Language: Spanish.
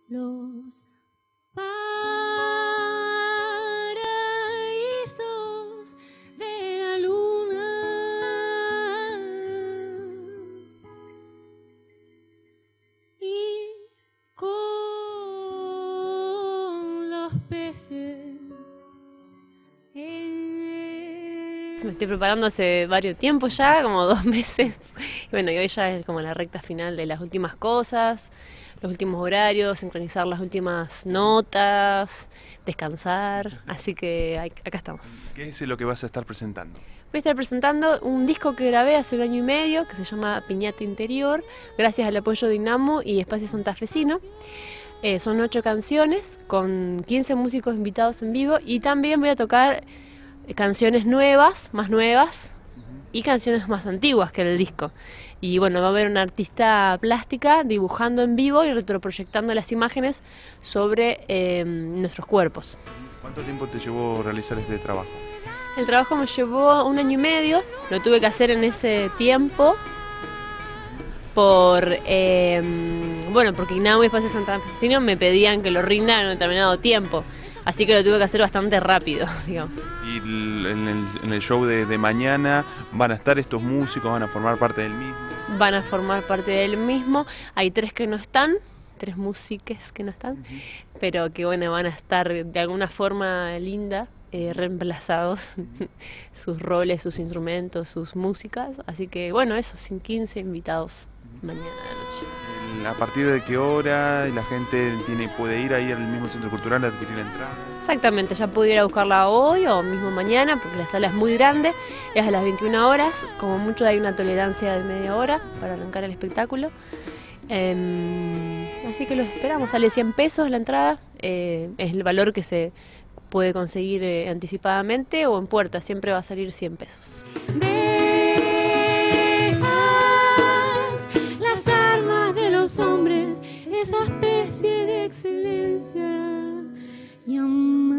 los paraísos de la luna y con los peces. Me estoy preparando hace varios tiempo ya, como 2 meses. Y bueno, y hoy ya es como la recta final de las últimas cosas, los últimos horarios, sincronizar las últimas notas, descansar. Así que acá estamos. ¿Qué es lo que vas a estar presentando? Voy a estar presentando un disco que grabé hace 1 año y medio, que se llama Piñata Interior, gracias al apoyo de INAMU y Espacio Santafesino. Son 8 canciones con 15 músicos invitados en vivo y también voy a tocar canciones nuevas, más nuevas, y canciones más antiguas que el disco. Y bueno, va a haber una artista plástica dibujando en vivo y retroproyectando las imágenes sobre nuestros cuerpos. ¿Cuánto tiempo te llevó realizar este trabajo? El trabajo me llevó 1 año y medio, lo tuve que hacer en ese tiempo porque INAMU y Espacio Santafesino me pedían que lo rinda en un determinado tiempo. Así que lo tuve que hacer bastante rápido, digamos. Y en el show de mañana van a estar estos músicos, van a formar parte del mismo. Van a formar parte del mismo. Hay 3 que no están, 3 músicos que no están, pero que bueno, van a estar de alguna forma linda, reemplazados sus roles, sus instrumentos, sus músicas. Así que bueno, eso, sin 15 invitados mañana a la noche. ¿A partir de qué hora la gente puede ir ahí al mismo centro cultural a adquirir la entrada? Exactamente, ya pudiera buscarla hoy o mismo mañana, porque la sala es muy grande, es a las 21 horas, como mucho hay una tolerancia de media hora para arrancar el espectáculo. Así que los esperamos, sale 100 pesos la entrada, es el valor que se puede conseguir anticipadamente o en puerta, siempre va a salir 100 pesos. Hombres, esa especie de excelencia y amor.